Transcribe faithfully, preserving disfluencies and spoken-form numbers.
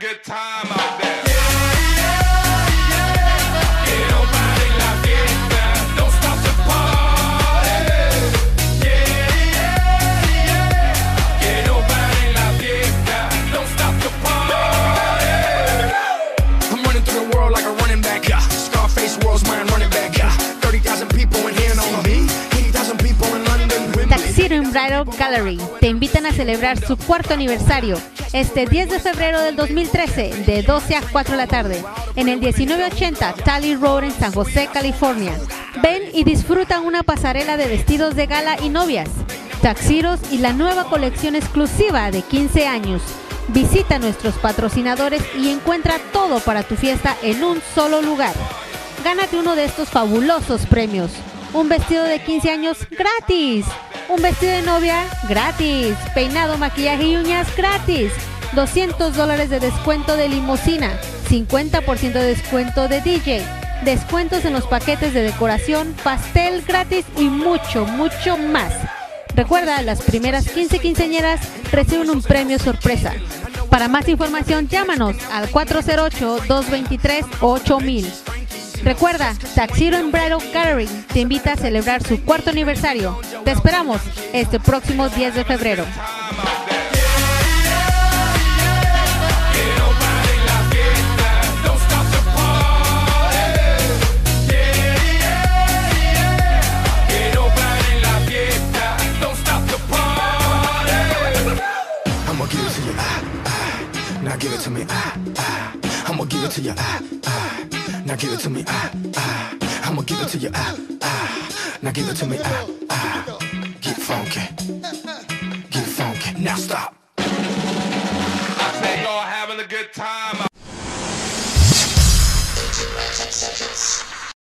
good time out there. Tuxedo and Bridal Gallery te invitan a celebrar su cuarto aniversario este diez de febrero del dos mil trece de doce a cuatro de la tarde en el diecinueve ochenta Talley Road en San José, California. Ven y disfruta una pasarela de vestidos de gala y novias, tuxedos y la nueva colección exclusiva de quince años. Visita nuestros patrocinadores y encuentra todo para tu fiesta en un solo lugar. Gánate uno de estos fabulosos premios. Un vestido de quince años gratis. Un vestido de novia gratis. Peinado, maquillaje y uñas gratis. doscientos dólares de descuento de limusina. cincuenta por ciento de descuento de D J. Descuentos en los paquetes de decoración, pastel gratis y mucho, mucho más. Recuerda, las primeras quince quinceañeras reciben un premio sorpresa. Para más información, llámanos al cuatro cero ocho, dos dos tres, ocho mil. Recuerda, Tuxedo and Bridal Gallery te invita a celebrar su cuarto aniversario. Te esperamos este próximo diez de febrero. Now give it to me, ah, ah. I'ma give it to you, ah, ah. Now give it to me, ah, ah. I'ma give it to you, ah, ah. Now give it to me, ah, ah. Get funky, get funky. Now stop. I say y'all having a good time.